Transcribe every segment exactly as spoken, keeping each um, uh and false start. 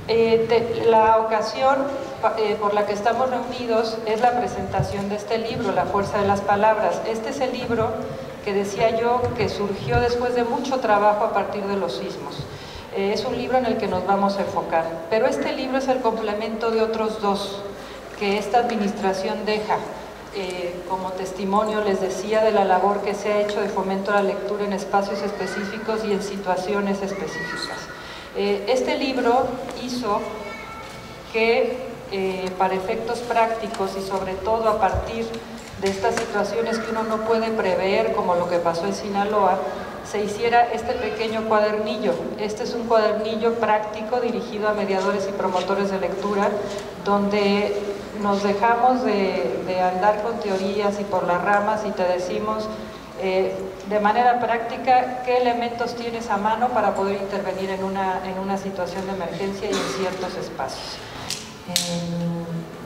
Eh, te, la ocasión eh, por la que estamos reunidos es la presentación de este libro, La fuerza de las palabras. Este es el libro que decía yo que surgió después de mucho trabajo a partir de los sismos. Eh, es un libro en el que nos vamos a enfocar, pero este libro es el complemento de otros dos que esta administración deja eh, como testimonio, les decía, de la labor que se ha hecho de fomento a la lectura en espacios específicos y en situaciones específicas. Eh, este libro hizo que eh, para efectos prácticos y sobre todo a partir de estas situaciones que uno no puede prever, como lo que pasó en Sinaloa, se hiciera este pequeño cuadernillo. Este es un cuadernillo práctico dirigido a mediadores y promotores de lectura, donde nos dejamos de, de andar con teorías y por las ramas y te decimos eh, de manera práctica qué elementos tienes a mano para poder intervenir en una, en una situación de emergencia y en ciertos espacios. Eh,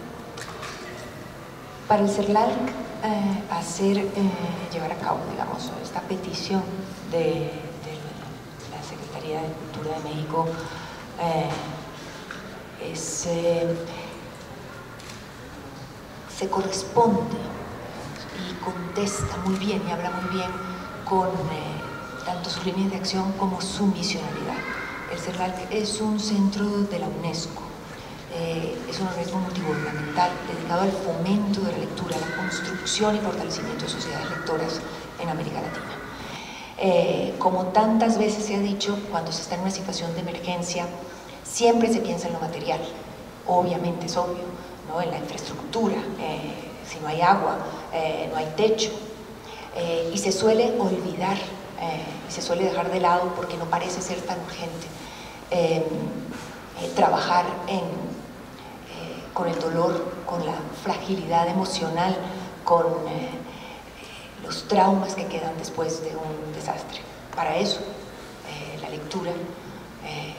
para el CERLALC, eh, hacer, eh, llevar a cabo, digamos, esta petición de, de la Secretaría de Cultura de México eh, es, eh, se corresponde y contesta muy bien y habla muy bien con eh, tanto sus líneas de acción como su misionalidad. El CERLALC es un centro de la UNESCO. Eh, es un organismo multigubernamental dedicado al fomento de la lectura, a la construcción y fortalecimiento de sociedades lectoras en América Latina. Eh, como tantas veces se ha dicho, cuando se está en una situación de emergencia, siempre se piensa en lo material, obviamente es obvio, ¿no? En la infraestructura, eh, si no hay agua, eh, no hay techo, eh, y se suele olvidar, eh, y se suele dejar de lado porque no parece ser tan urgente eh, eh, trabajar en con el dolor, con la fragilidad emocional, con eh, los traumas que quedan después de un desastre. Para eso, eh, la lectura eh,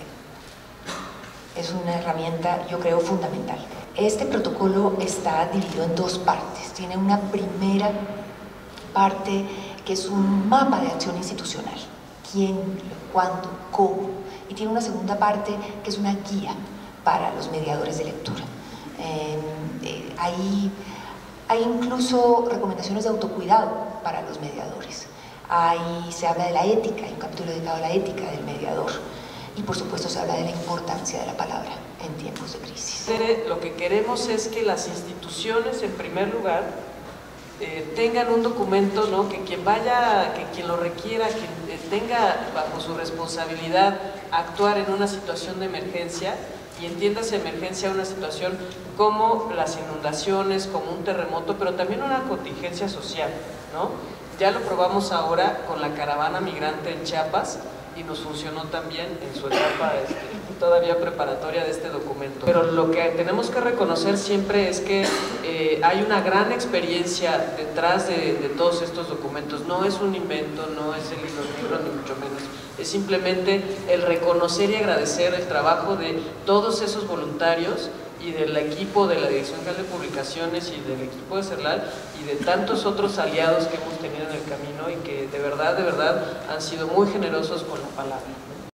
es una herramienta, yo creo, fundamental. Este protocolo está dividido en dos partes. Tiene una primera parte que es un mapa de acción institucional. ¿Quién, cuándo, cómo? Y tiene una segunda parte que es una guía para los mediadores de lectura. Eh, eh, hay, hay incluso recomendaciones de autocuidado para los mediadores. Ahí se habla de la ética, hay un capítulo dedicado a la ética del mediador. Y por supuesto se habla de la importancia de la palabra en tiempos de crisis. Lo que queremos es que las instituciones, en primer lugar, eh, tengan un documento, ¿no? Que quien vaya, que quien lo requiera, quien eh, tenga bajo su responsabilidad actuar en una situación de emergencia, y entiéndase emergencia una situación como las inundaciones, como un terremoto, pero también una contingencia social, ¿no? Ya lo probamos ahora con la caravana migrante en Chiapas y nos funcionó también en su etapa este, todavía preparatoria de este documento. Pero lo que tenemos que reconocer siempre es que eh, hay una gran experiencia detrás de, de todos estos documentos. No es un invento, no es el hilo negro, ni mucho menos. Es simplemente el reconocer y agradecer el trabajo de todos esos voluntarios y del equipo de la Dirección General de Publicaciones y del equipo de CERLALC y de tantos otros aliados que hemos tenido en el camino y que de verdad, de verdad han sido muy generosos con la palabra.